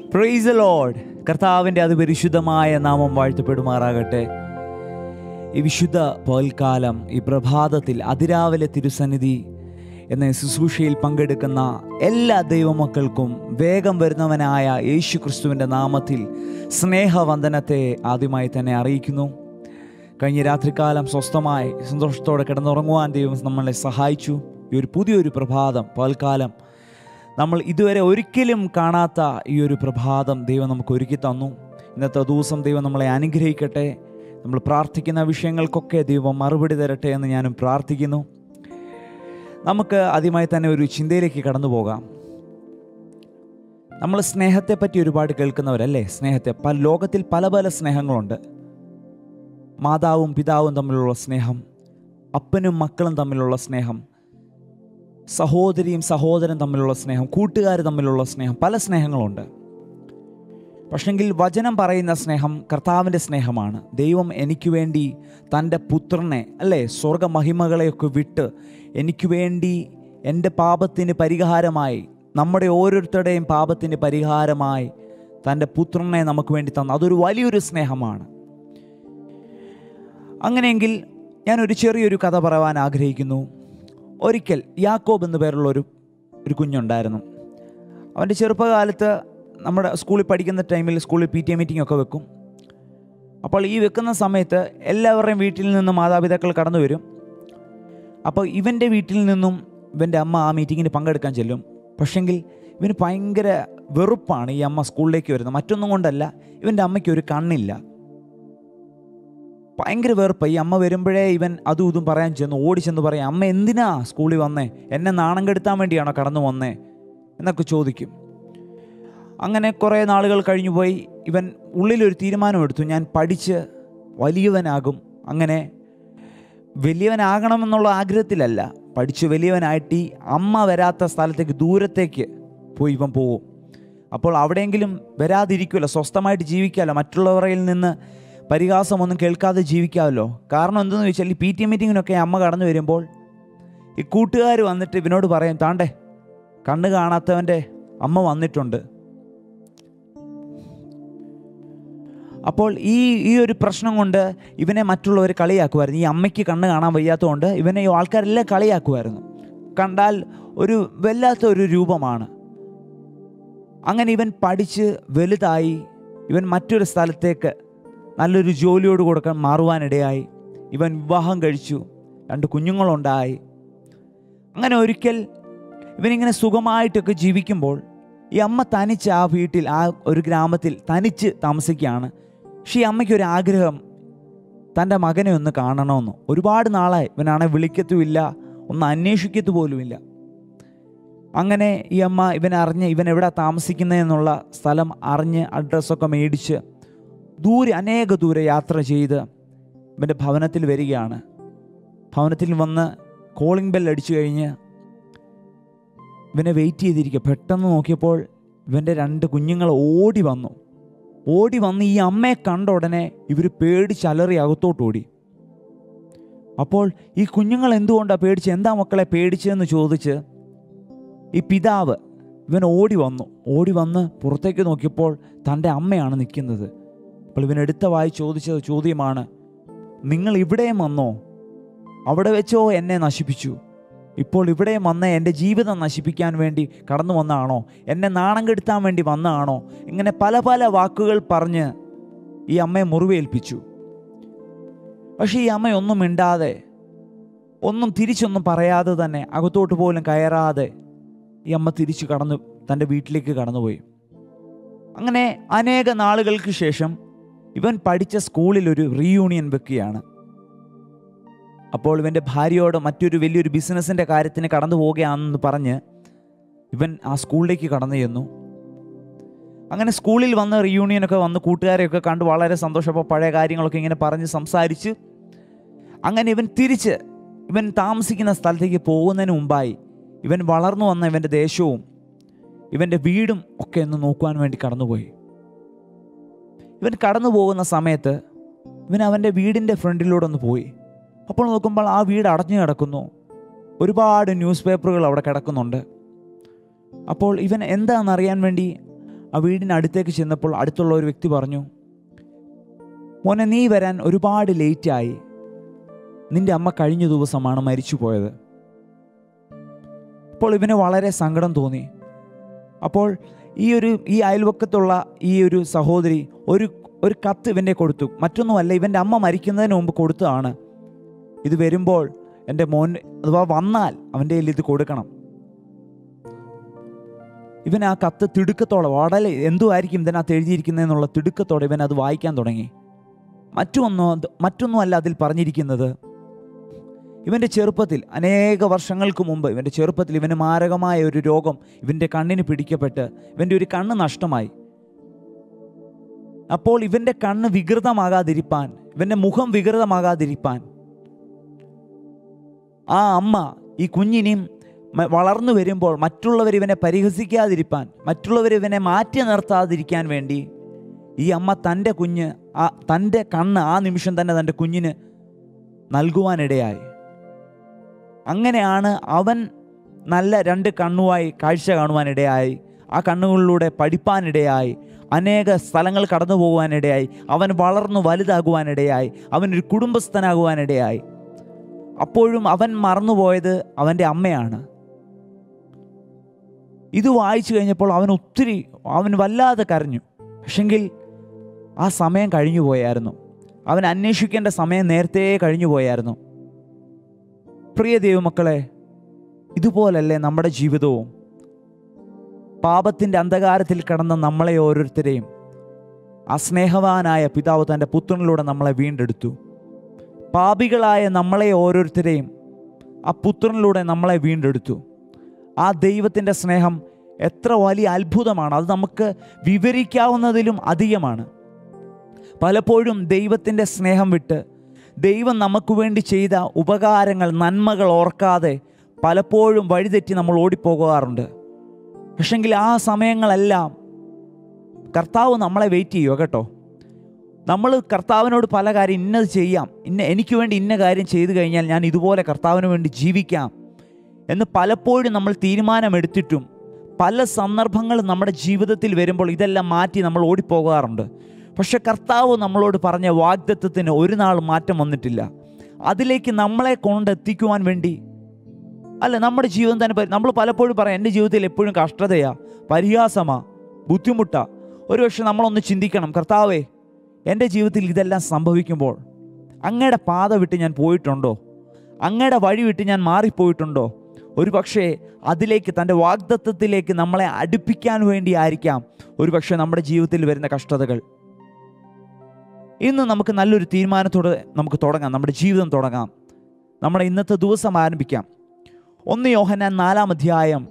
Praise the Lord. കർത്താവിൻ്റെ അതിപരിശുദ്ധമായ നാമം വാഴ്ത്തപ്പെടുമാറാകട്ടെ. ഈ വിശുദ്ധ പകൽക്കാലം, ഈ പ്രഭാതത്തിൽ അതിരാവിലെ തിരുസന്നിധി എന്ന ശുശ്രൂഷയിൽ പങ്കെടുക്കുന്ന എല്ലാ ദൈവമക്കൾക്കും വേഗം വരുന്നവനായ യേശു ക്രിസ്തുവിൻ്റെ നാമത്തിൽ സ്നേഹവന്ദനത്തെ ആദ്യമായി തന്നെ അറിയിക്കുന്നു. കഴിഞ്ഞ രാത്രികാലം സ്വസ്ഥമായി സന്തോഷത്തോടെ കിടന്നുറങ്ങുവാൻ ദൈവം നമ്മളെ സഹായിച്ചു. ഈ ഒരു പുതിയൊരു പ്രഭാതം, പകൽക്കാലം, നമ്മൾ ഇതുവരെ ഒരിക്കലും കാണാത്ത ഈ ഒരു പ്രഭാതം ദൈവം നമുക്ക് ഒരുക്കി തന്നു. ഇന്നത്തെ ദിവസം ദൈവം നമ്മളെ അനുഗ്രഹിക്കട്ടെ. നമ്മൾ പ്രാർത്ഥിക്കുന്ന വിഷയങ്ങൾക്കൊക്കെ ദൈവം മറുപടി തരട്ടെ എന്ന് ഞാനും പ്രാർത്ഥിക്കുന്നു. നമുക്ക് ആദ്യമായി തന്നെ ഒരു ചിന്തയിലേക്ക് കടന്നു പോകാം. നമ്മൾ സ്നേഹത്തെ പറ്റി ഒരുപാട് കേൾക്കുന്നവരല്ലേ? സ്നേഹത്തെ ലോകത്തിൽ പല പല സ്നേഹങ്ങളുണ്ട്. മാതാവും പിതാവും തമ്മിലുള്ള സ്നേഹം, അപ്പനും മക്കളും തമ്മിലുള്ള സ്നേഹം, സഹോദരിയും സഹോദരൻ തമ്മിലുള്ള സ്നേഹം, കൂട്ടുകാർ തമ്മിലുള്ള സ്നേഹം, പല സ്നേഹങ്ങളുണ്ട്. പക്ഷെങ്കിൽ വചനം പറയുന്ന സ്നേഹം കർത്താവിൻ്റെ സ്നേഹമാണ്. ദൈവം എനിക്ക് വേണ്ടി തൻ്റെ പുത്രനെ, അല്ലേ, സ്വർഗമഹിമകളെയൊക്കെ വിട്ട് എനിക്ക് വേണ്ടി എൻ്റെ പാപത്തിന് പരിഹാരമായി, നമ്മുടെ ഓരോരുത്തരുടെയും പാപത്തിന് പരിഹാരമായി തൻ്റെ പുത്രനെ നമുക്ക് വേണ്ടി തന്നു. അതൊരു വലിയൊരു സ്നേഹമാണ്. അങ്ങനെയെങ്കിൽ ഞാനൊരു ചെറിയൊരു കഥ പറയാൻ ആഗ്രഹിക്കുന്നു. ഒരിക്കൽ യാക്കോബ് എന്നു പേരുള്ള ഒരു കുഞ്ഞുണ്ടായിരുന്നു. അവൻ്റെ ചെറുപ്പകാലത്ത് നമ്മുടെ സ്കൂളിൽ പഠിക്കുന്ന ടൈമിൽ സ്കൂളിൽ PTA മീറ്റിംഗ് ഒക്കെ വെക്കും. അപ്പോൾ ഈ വെക്കുന്ന സമയത്ത് എല്ലാവരുടെയും വീട്ടിൽ നിന്നും മാതാപിതാക്കൾ കടന്നു വരും. അപ്പോൾ ഇവൻ്റെ വീട്ടിൽ നിന്നും ഇവൻ്റെ അമ്മ ആ മീറ്റിങ്ങിന് പങ്കെടുക്കാൻ ചെല്ലും. പക്ഷെങ്കിൽ ഇവന് ഭയങ്കര വെറുപ്പാണ് ഈ അമ്മ സ്കൂളിലേക്ക് വരുന്നത്. മറ്റൊന്നും കൊണ്ടല്ല, ഇവൻ്റെ അമ്മയ്ക്ക് ഒരു കണ്ണില്ല. ഭയങ്കര വെറുപ്പ്. ഈ അമ്മ വരുമ്പോഴേ ഇവൻ അതും ഇതും പറയാൻ ചെന്ന് ഓടിച്ചെന്ന് പറയും, അമ്മ എന്തിനാ സ്കൂളിൽ വന്നേ? എന്നെ നാണം കെടുത്താൻ വേണ്ടിയാണോ കടന്നു വന്നേ എന്നൊക്കെ ചോദിക്കും. അങ്ങനെ കുറേ നാളുകൾ കഴിഞ്ഞു പോയി. ഇവൻ ഉള്ളിലൊരു തീരുമാനമെടുത്തു, ഞാൻ പഠിച്ച് വലിയവനാകും. അങ്ങനെ വലിയവനാകണമെന്നുള്ള ആഗ്രഹത്തിലല്ല, പഠിച്ച് വലിയവനായിട്ട് ഈ അമ്മ വരാത്ത സ്ഥലത്തേക്ക്, ദൂരത്തേക്ക് പോയി ഇവൻ പോകും. അപ്പോൾ അവിടെയെങ്കിലും വരാതിരിക്കുമല്ലോ, സ്വസ്ഥമായിട്ട് ജീവിക്കാമല്ലോ, മറ്റുള്ളവരിൽ നിന്ന് പരിഹാസമൊന്നും കേൾക്കാതെ ജീവിക്കാമല്ലോ. കാരണം എന്തെന്ന് ചോദിച്ചാൽ, ഈ PTA മീറ്റിങ്ങിനൊക്കെ അമ്മ കടന്നു വരുമ്പോൾ ഈ കൂട്ടുകാർ വന്നിട്ട് ഇവനോട് പറയും, താണ്ടേ കണ്ണ് കാണാത്തവൻ്റെ അമ്മ വന്നിട്ടുണ്ട്. അപ്പോൾ ഈ ഒരു പ്രശ്നം കൊണ്ട് ഇവനെ മറ്റുള്ളവർ കളിയാക്കുമായിരുന്നു. ഈ അമ്മയ്ക്ക് കണ്ണ് കാണാൻ വയ്യാത്തതുകൊണ്ട് ഇവനെ ഈ ആൾക്കാരെല്ലാം കളിയാക്കുമായിരുന്നു. കണ്ടാൽ ഒരു വല്ലാത്തൊരു രൂപമാണ്. അങ്ങനെ ഇവൻ പഠിച്ച് വലുതായി ഇവൻ മറ്റൊരു സ്ഥലത്തേക്ക് നല്ലൊരു ജോലിയോട് കൊടുക്കാൻ മാറുവാനിടയായി. ഇവൻ വിവാഹം കഴിച്ചു, 2 കുഞ്ഞുങ്ങളുണ്ടായി. അങ്ങനെ ഒരിക്കൽ ഇവനിങ്ങനെ സുഖമായിട്ടൊക്കെ ജീവിക്കുമ്പോൾ ഈ അമ്മ തനിച്ച് ആ വീട്ടിൽ, ആ ഒരു ഗ്രാമത്തിൽ തനിച്ച് താമസിക്കുകയാണ്. പക്ഷേ ഈ അമ്മയ്ക്കൊരു ആഗ്രഹം, തൻ്റെ മകനെ ഒന്ന് കാണണമെന്ന്. ഒരുപാട് നാളായി ഇവനാണെ വിളിക്കത്തുമില്ല, ഒന്ന് അന്വേഷിക്കത്തു പോലുമില്ല. അങ്ങനെ ഈ അമ്മ ഇവനറിഞ്ഞ് ഇവൻ എവിടെ താമസിക്കുന്നതെന്നുള്ള സ്ഥലം അറിഞ്ഞ് അഡ്രസ്സൊക്കെ മേടിച്ച് അനേക ദൂരെ യാത്ര ചെയ്ത് ഇവൻ്റെ ഭവനത്തിൽ വരികയാണ്. ഭവനത്തിൽ വന്ന് കോളിംഗ് ബെൽ അടിച്ചു കഴിഞ്ഞ് ഇവനെ വെയിറ്റ് ചെയ്തിരിക്കുക. പെട്ടെന്ന് നോക്കിയപ്പോൾ ഇവൻ്റെ 2 കുഞ്ഞുങ്ങൾ ഓടി വന്ന് ഈ അമ്മയെ കണ്ട ഉടനെ ഇവർ പേടിച്ചലറി അകത്തോട്ട് ഓടി. അപ്പോൾ ഈ കുഞ്ഞുങ്ങൾ എന്തുകൊണ്ടാണ് പേടിച്ച്, എന്താ മക്കളെ പേടിച്ചതെന്ന് ചോദിച്ച് ഈ പിതാവ് ഇവൻ ഓടി വന്ന് പുറത്തേക്ക് നോക്കിയപ്പോൾ തൻ്റെ അമ്മയാണ് നിൽക്കുന്നത്. അപ്പോൾ ഇവനെടുത്ത വായി ചോദിച്ചത് ചോദ്യമാണ്, നിങ്ങൾ ഇവിടെയും വന്നോ? അവിടെ വെച്ചോ എന്നെ നശിപ്പിച്ചു, ഇപ്പോൾ ഇവിടെയും വന്ന് എൻ്റെ ജീവിതം നശിപ്പിക്കാൻ വേണ്ടി കടന്നു വന്നതാണോ? എന്നെ നാണം കെടുത്താൻ വേണ്ടി വന്നതാണോ? ഇങ്ങനെ പല പല വാക്കുകൾ പറഞ്ഞ് ഈ അമ്മയെ മുറിവേൽപ്പിച്ചു. പക്ഷേ ഈ അമ്മയൊന്നും മിണ്ടാതെ, ഒന്നും തിരിച്ചൊന്നും പറയാതെ തന്നെ, അകത്തോട്ട് പോലും കയറാതെ ഈ അമ്മ തിരിച്ചു തൻ്റെ വീട്ടിലേക്ക് കടന്നുപോയി. അങ്ങനെ അനേക നാളുകൾക്ക് ശേഷം ഇവൻ പഠിച്ച സ്കൂളിൽ ഒരു റീയൂണിയൻ വെക്കുകയാണ്. അപ്പോൾ ഇവൻ്റെ ഭാര്യയോട് മറ്റൊരു വലിയൊരു ബിസിനസ്സിൻ്റെ കാര്യത്തിന് കടന്നു പോവുകയാണെന്ന് പറഞ്ഞ് ഇവൻ ആ സ്കൂളിലേക്ക് കടന്നു ചെന്നു. അങ്ങനെ സ്കൂളിൽ വന്ന് റീയൂണിയനൊക്കെ വന്ന് കൂട്ടുകാരെയൊക്കെ കണ്ട് വളരെ സന്തോഷം. അപ്പോൾ പഴയ കാര്യങ്ങളൊക്കെ ഇങ്ങനെ പറഞ്ഞ് സംസാരിച്ച് അങ്ങനെ ഇവൻ താമസിക്കുന്ന സ്ഥലത്തേക്ക് പോകുന്നതിന് മുമ്പായി ഇവൻ വളർന്നു വന്ന ഇവൻ്റെ ദേശവും ഇവൻ്റെ വീടും ഒക്കെ ഒന്ന് നോക്കുവാൻ വേണ്ടി കടന്നുപോയി. ഇവൻ കടന്നു പോകുന്ന സമയത്ത് ഇവൻ അവൻ്റെ വീടിൻ്റെ ഫ്രണ്ടിലൂടെ ഒന്ന് പോയി. അപ്പോൾ നോക്കുമ്പോൾ ആ വീട് അടഞ്ഞു കിടക്കുന്നു. ഒരുപാട് ന്യൂസ് പേപ്പറുകൾ അവിടെ കിടക്കുന്നുണ്ട്. അപ്പോൾ ഇവൻ എന്താണെന്നറിയാൻ വേണ്ടി ആ വീടിനടുത്തേക്ക് ചെന്നപ്പോൾ അടുത്തുള്ള ഒരു വ്യക്തി പറഞ്ഞു, മോനെ നീ വരാൻ ഒരുപാട് ലേറ്റായി, നിന്റെ അമ്മ കഴിഞ്ഞ ദിവസമാണ് മരിച്ചു പോയത്. അപ്പോൾ ഇവന് വളരെ സങ്കടം തോന്നി. അപ്പോൾ ഈ അയൽവക്കത്തുള്ള ഈ ഒരു സഹോദരി ഒരു കത്ത് ഇവൻ്റെ കൊടുത്തു. മറ്റൊന്നുമല്ല, ഇവൻ്റെ അമ്മ മരിക്കുന്നതിന് മുമ്പ് കൊടുത്തതാണ്. ഇത് വരുമ്പോൾ എൻ്റെ മോൻ അഥവാ വന്നാൽ അവൻ്റെ കയ്യിൽ ഇത് കൊടുക്കണം. ഇവൻ ആ കത്ത് തിടുക്കത്തോടെ, വളരെ എന്തുമായിരിക്കും ഇതിനകത്ത് എഴുതിയിരിക്കുന്നതെന്നുള്ള തിടുക്കത്തോടെ ഇവൻ അത് വായിക്കാൻ തുടങ്ങി. മറ്റൊന്നുമല്ല അതിൽ പറഞ്ഞിരിക്കുന്നത്. ഇവൻ്റെ ചെറുപ്പത്തിൽ, അനേക വർഷങ്ങൾക്ക് മുമ്പ് ഇവൻ്റെ ചെറുപ്പത്തിൽ ഇവന് മാരകമായ ഒരു രോഗം ഇവൻ്റെ കണ്ണിന് പിടിക്കപ്പെട്ട് ഇവൻ്റെ ഒരു കണ്ണ് നഷ്ടമായി. അപ്പോൾ ഇവൻ്റെ കണ്ണ് വികൃതമാകാതിരിപ്പാൻ, ഇവൻ്റെ മുഖം വികൃതമാകാതിരിപ്പാൻ ആ അമ്മ ഈ കുഞ്ഞിനെയും വളർന്നു വരുമ്പോൾ മറ്റുള്ളവർ ഇവനെ പരിഹസിക്കാതിരിപ്പാൻ, മറ്റുള്ളവർ ഇവനെ മാറ്റി നിർത്താതിരിക്കാൻ വേണ്ടി ഈ അമ്മ തൻ്റെ കണ്ണ് ആ നിമിഷം തന്നെ തൻ്റെ കുഞ്ഞിന് നൽകുവാനിടയായി. അങ്ങനെയാണ് അവൻ നല്ല 2 കണ്ണുമായി കാഴ്ച കാണുവാനിടയായി. ആ കണ്ണുകളിലൂടെ പഠിപ്പാനിടയായി. അനേക സ്ഥലങ്ങൾ കടന്നു പോകുവാനിടയായി. അവൻ വളർന്നു വലുതാകുവാനിടയായി. അവനൊരു കുടുംബസ്ഥനാകുവാനിടയായി. അപ്പോഴും അവൻ മറന്നുപോയത് അവൻ്റെ അമ്മയാണ്. ഇത് വായിച്ചു കഴിഞ്ഞപ്പോൾ അവൻ വല്ലാതെ കരഞ്ഞു. പക്ഷെങ്കിൽ ആ സമയം കഴിഞ്ഞു പോയായിരുന്നു. അവൻ അന്വേഷിക്കേണ്ട സമയം നേരത്തെ കഴിഞ്ഞു പോയായിരുന്നു. പ്രിയ ദൈവമക്കളെ, ഇതുപോലല്ലേ നമ്മുടെ ജീവിതവും? പാപത്തിൻ്റെ അന്ധകാരത്തിൽ കിടന്ന നമ്മളെ ഓരോരുത്തരെയും ആ സ്നേഹവാനായ പിതാവ് തൻ്റെ പുത്രനിലൂടെ നമ്മളെ വീണ്ടെടുത്തു. പാപികളായ നമ്മളെ ഓരോരുത്തരെയും ആ പുത്രനിലൂടെ നമ്മളെ വീണ്ടെടുത്തു. ആ ദൈവത്തിൻ്റെ സ്നേഹം എത്ര വലിയ അത്ഭുതമാണ്! അത് നമുക്ക് വിവരിക്കാവുന്നതിലും അധികമാണ്. പലപ്പോഴും ദൈവത്തിൻ്റെ സ്നേഹം വിട്ട് ദൈവം നമുക്ക് വേണ്ടി ചെയ്ത ഉപകാരങ്ങൾ, നന്മകൾ ഓർക്കാതെ പലപ്പോഴും വഴിതെറ്റി നമ്മൾ ഓടിപ്പോകാറുണ്ട്. പക്ഷെങ്കിൽ ആ സമയങ്ങളെല്ലാം കർത്താവ് നമ്മളെ വെയിറ്റ് ചെയ്യുക കേട്ടോ. നമ്മൾ കർത്താവിനോട് പല കാര്യം, ഇന്നത് ചെയ്യാം, എനിക്ക് വേണ്ടി ഇന്ന കാര്യം ചെയ്തു കഴിഞ്ഞാൽ ഞാൻ ഇതുപോലെ കർത്താവിന് വേണ്ടി ജീവിക്കാം എന്ന് പലപ്പോഴും നമ്മൾ തീരുമാനമെടുത്തിട്ടും പല സന്ദർഭങ്ങളും നമ്മുടെ ജീവിതത്തിൽ വരുമ്പോൾ ഇതെല്ലാം മാറ്റി നമ്മൾ ഓടിപ്പോകാറുണ്ട്. പക്ഷെ കർത്താവ് നമ്മളോട് പറഞ്ഞ വാഗ്ദത്തത്തിന് ഒരു നാൾ മാറ്റം വന്നിട്ടില്ല. അതിലേക്ക് നമ്മളെ കൊണ്ടെത്തിക്കുവാൻ വേണ്ടി നമ്മുടെ ജീവിതം തന്നെ നമ്മൾ പലപ്പോഴും പറയാം, എൻ്റെ ജീവിതത്തിൽ എപ്പോഴും കഷ്ടതയാ, പരിഹാസമാ, ബുദ്ധിമുട്ടാ. ഒരുപക്ഷെ നമ്മളൊന്ന് ചിന്തിക്കണം, കർത്താവേ, എൻ്റെ ജീവിതത്തിൽ ഇതെല്ലാം സംഭവിക്കുമ്പോൾ അങ്ങയുടെ പാത വിട്ട് ഞാൻ പോയിട്ടുണ്ടോ? അങ്ങയുടെ വഴി വിട്ട് ഞാൻ മാറിപ്പോയിട്ടുണ്ടോ? ഒരു പക്ഷേ അതിലേക്ക്, തൻ്റെ വാഗ്ദത്തത്തിലേക്ക് നമ്മളെ അടുപ്പിക്കാൻ വേണ്ടിയായിരിക്കാം ഒരുപക്ഷെ നമ്മുടെ ജീവിതത്തിൽ വരുന്ന കഷ്ടതകൾ. ഇന്ന് നമുക്ക് നല്ലൊരു തീരുമാനത്തോടെ നമുക്ക് തുടങ്ങാം, നമ്മുടെ ജീവിതം തുടങ്ങാം, നമ്മുടെ ഇന്നത്തെ ദിവസം ആരംഭിക്കാം. 1 യോഹന്നാൻ 4-ാം അധ്യായം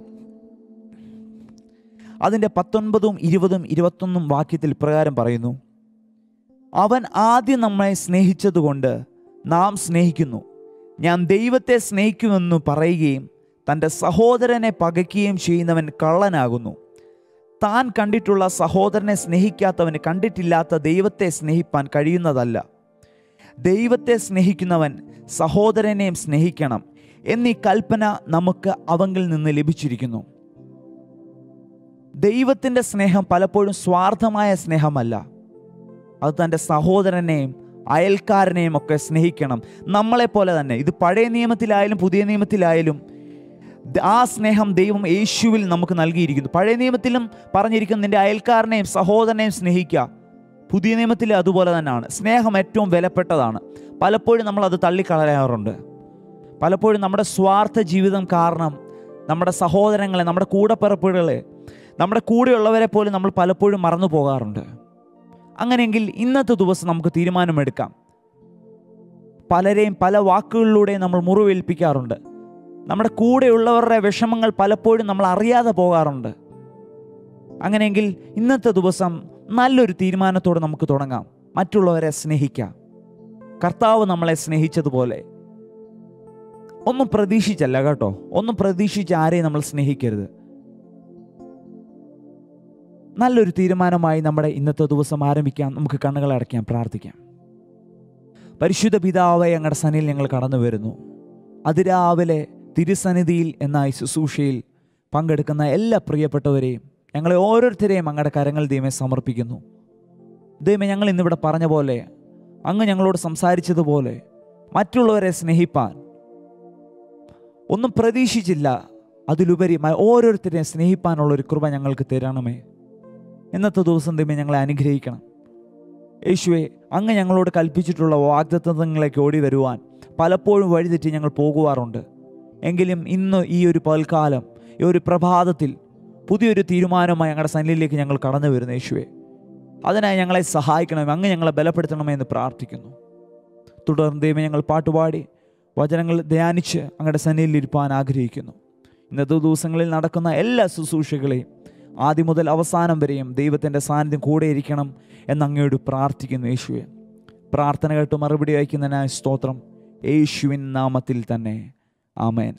അതിൻ്റെ 19, 20, 21 വാക്യത്തിൽ പ്രകാരം പറയുന്നു, അവൻ ആദ്യം നമ്മളെ സ്നേഹിച്ചതുകൊണ്ട് നാം സ്നേഹിക്കുന്നു. ഞാൻ ദൈവത്തെ സ്നേഹിക്കുമെന്ന് പറയുകയും തൻ്റെ സഹോദരനെ പകയ്ക്കുകയും ചെയ്യുന്നവൻ കള്ളനാകുന്നു. താൻ കണ്ടിട്ടുള്ള സഹോദരനെ സ്നേഹിക്കാത്തവന് കണ്ടിട്ടില്ലാത്ത ദൈവത്തെ സ്നേഹിപ്പാൻ കഴിയുന്നതല്ല. ദൈവത്തെ സ്നേഹിക്കുന്നവൻ സഹോദരനെയും സ്നേഹിക്കണം എന്നീ കൽപ്പന നമുക്ക് അവങ്കിൽ നിന്ന് ലഭിച്ചിരിക്കുന്നു. ദൈവത്തിൻ്റെ സ്നേഹം പലപ്പോഴും സ്വാർത്ഥമായ സ്നേഹമല്ല. അത് തൻ്റെ സഹോദരനെയും അയൽക്കാരനെയും ഒക്കെ സ്നേഹിക്കണം, നമ്മളെപ്പോലെ തന്നെ. ഇത് പഴയ നിയമത്തിലായാലും പുതിയ നിയമത്തിലായാലും ആ സ്നേഹം ദൈവം യേശുവിൽ നമുക്ക് നൽകിയിരിക്കുന്നു. പഴയ നിയമത്തിലും പറഞ്ഞിരിക്കുന്നു, നിൻ്റെ അയൽക്കാരനെയും സഹോദരനെയും സ്നേഹിക്കുക. പുതിയ നിയമത്തിൽ അതുപോലെ തന്നെയാണ്. സ്നേഹം ഏറ്റവും വിലപ്പെട്ടതാണ്. പലപ്പോഴും നമ്മളത് തള്ളിക്കളയാറുണ്ട്. പലപ്പോഴും നമ്മുടെ സ്വാർത്ഥ ജീവിതം കാരണം നമ്മുടെ സഹോദരങ്ങളെ, നമ്മുടെ കൂടപ്പിറപ്പുകളെ, നമ്മുടെ കൂടെയുള്ളവരെ പോലും നമ്മൾ പലപ്പോഴും മറന്നു പോകാറുണ്ട്. അങ്ങനെയെങ്കിൽ ഇന്നത്തെ ദിവസം നമുക്ക് തീരുമാനമെടുക്കാം. പലരെയും പല വാക്കുകളിലൂടെ നമ്മൾ മുറിവേൽപ്പിക്കാറുണ്ട്. നമ്മുടെ കൂടെയുള്ളവരുടെ വിഷമങ്ങൾ പലപ്പോഴും നമ്മൾ അറിയാതെ പോകാറുണ്ട്. അങ്ങനെയെങ്കിൽ ഇന്നത്തെ ദിവസം നല്ലൊരു തീരുമാനത്തോടെ നമുക്ക് തുടങ്ങാം. മറ്റുള്ളവരെ സ്നേഹിക്കാം, കർത്താവ് നമ്മളെ സ്നേഹിച്ചതുപോലെ. ഒന്നും പ്രതീക്ഷിച്ചല്ല കേട്ടോ, ഒന്നും പ്രതീക്ഷിച്ച് ആരെയും നമ്മൾ സ്നേഹിക്കരുത്. നല്ലൊരു തീരുമാനമായി നമ്മുടെ ഇന്നത്തെ ദിവസം ആരംഭിക്കാം. നമുക്ക് കണ്ണുകൾ അടയ്ക്കാം, പ്രാർത്ഥിക്കാം. പരിശുദ്ധ പിതാവേ, അങ്ങയുടെ സന്നിധിയിൽ ഞങ്ങൾ കടന്നു വരുന്നു. അതിരാവിലെ തിരുസന്നിധിയിൽ എന്ന ഈ ശുശ്രൂഷയിൽ പങ്കെടുക്കുന്ന എല്ലാ പ്രിയപ്പെട്ടവരെയും ഞങ്ങളെ ഓരോരുത്തരെയും അങ്ങയുടെ കരങ്ങൾ ദൈവമേ സമർപ്പിക്കുന്നു. ദൈവമേ, ഞങ്ങൾ ഇന്നിവിടെ പറഞ്ഞ പോലെ, അങ്ങ് ഞങ്ങളോട് സംസാരിച്ചതുപോലെ മറ്റുള്ളവരെ സ്നേഹിപ്പാൻ ഒന്നും പ്രതീക്ഷിച്ചില്ല, അതിലുപരി ഓരോരുത്തരെയും സ്നേഹിപ്പാനുള്ളൊരു കൃപ ഞങ്ങൾക്ക് തരണമേ. ഇന്നത്തെ ദിവസം ദൈവമേ ഞങ്ങളെ അനുഗ്രഹിക്കണം. യേശുവേ, അങ്ങ് ഞങ്ങളോട് കൽപ്പിച്ചിട്ടുള്ള വാഗ്ദത്തങ്ങളിലേക്ക് ഓടി വരുവാൻ പലപ്പോഴും വഴിതെറ്റി ഞങ്ങൾ പോകുവാറുണ്ട്. എങ്കിലും ഇന്ന് ഈ ഒരു പൽക്കാലം, ഈ ഒരു പ്രഭാതത്തിൽ പുതിയൊരു തീരുമാനമായി ഞങ്ങളുടെ സന്നിധിയിലേക്ക് ഞങ്ങൾ കടന്നു വരുന്നു. യേശുവേ, അതിനായി ഞങ്ങളെ സഹായിക്കണമേ, അങ്ങ് ഞങ്ങളെ ബലപ്പെടുത്തണമേ എന്ന് പ്രാർത്ഥിക്കുന്നു. തുടർന്ന് ദൈവമേ, ഞങ്ങൾ പാട്ടുപാടി വചനങ്ങൾ ധ്യാനിച്ച് അങ്ങയുടെ സന്നിധിയിൽ ഇരിപ്പാൻ ആഗ്രഹിക്കുന്നു. ഇന്നത്തെ ദിവസങ്ങളിൽ നടക്കുന്ന എല്ലാ ശുശ്രൂഷകളെയും ആദ്യം മുതൽ അവസാനം വരെയും ദൈവത്തിൻ്റെ സാന്നിധ്യം കൂടെ ഇരിക്കണം എന്ന് അങ്ങയോട് പ്രാർത്ഥിക്കുന്നു. യേശുവേ, പ്രാർത്ഥന കേട്ട് മറുപടി അയക്കുന്നതിനായി സ്തോത്രം. യേശുവിൻ നാമത്തിൽ തന്നെ. ആമേൻ.